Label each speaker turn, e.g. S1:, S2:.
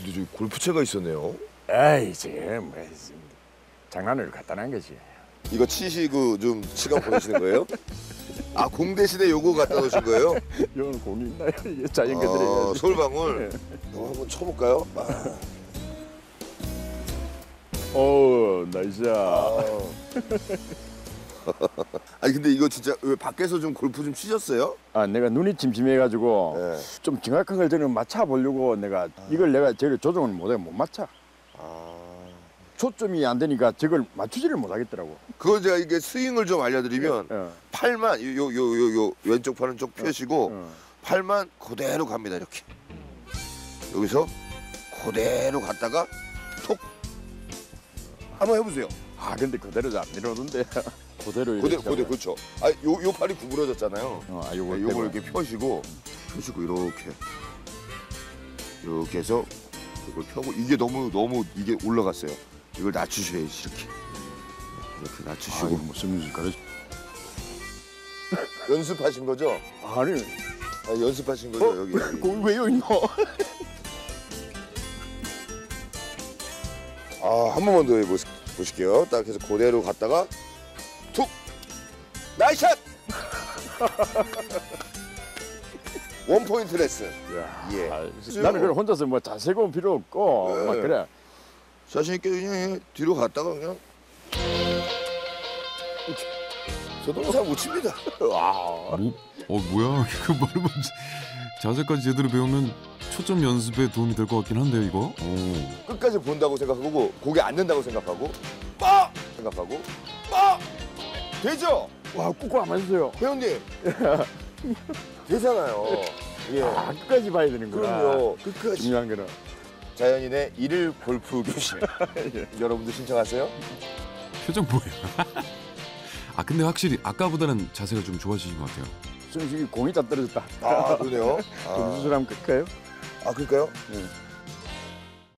S1: 근데 저기 골프채가 있었네요.
S2: 에이 지금 뭐, 장난을 간단한 거지.
S1: 이거 치시고 좀 시간 보내시는 거예요? 아, 공 대신에 요거 갖다 놓으신 거예요?
S2: 이건 공이 있나요? 이게 자연계들이.
S1: 아, 솔방울.
S2: 네.
S1: 한번 쳐볼까요? 아.
S2: 오 나이스야.
S1: 아니 근데 이거 진짜 왜 밖에서 좀 골프 좀 치셨어요?
S2: 아 내가 눈이 침침해가지고
S1: 네.
S2: 좀 정확한 걸 저는 맞춰 보려고 내가 이걸 내가 저를 조정을 못 맞춰.
S1: 아.
S2: 초점이 안 되니까 저걸 맞추지를 못하겠더라고.
S1: 그거 제가 이게 스윙을 좀 알려드리면 팔만 요 왼쪽 팔은 쭉 펴시고 팔만 그대로 갑니다. 이렇게 여기서 그대로 갔다가 톡 한번 해보세요.
S2: 아 근데 그대로 안 내려오는데 그대로
S1: 그대로 그렇죠. 아요 팔이 구부러졌잖아요.
S2: 아
S1: 요걸 이렇게 펴시고 이렇게 해서 이걸 펴고 이게 너무 이게 올라갔어요. 이걸 낮추셔야지 이렇게 낮추시고.
S2: 아, 무슨 짓 가르쳐?
S1: 연습하신 거죠?
S2: 아니
S1: 연습하신 거죠 여기.
S2: 거기 왜 여기 있노?
S1: 한 번만 더 해보실게요. 딱 해서 그대로 갔다가 툭 나이샷. 원 포인트 레슨.
S2: 야,
S1: 예.
S2: 나는 그걸 혼자서 뭐 자세 고 필요 없고
S1: 네.
S2: 막 그래.
S1: 자신 있게 그냥 뒤로 갔다가 그냥. 저도 잘 못 칩니다.
S2: 와.
S3: 뭐야 이거 말하면 자세까지 제대로 배우면 초점 연습에 도움이 될 것 같긴 한데요 이거.
S1: 끝까지 본다고 생각하고 고개 앉는다고 생각하고 빠 생각하고 빠 되죠?
S2: 와 꾹꾹 안 맞으세요.
S1: 회원님 되잖아요. 예.
S2: 아 끝까지 봐야 되는구나.
S1: 그럼요. 끝까지.
S2: 중요한 거는.
S1: 자연인의 일일 골프 교실. 여러분들 신청하세요?
S3: 표정 뭐야? 아 근데 확실히 아까보다는 자세가 좀 좋아지신 것 같아요.
S2: 승식이 공이 다 떨어졌다.
S1: 아 그러네요.
S2: 점수를 한번 끌까요?
S1: 그럴까요?
S2: 네.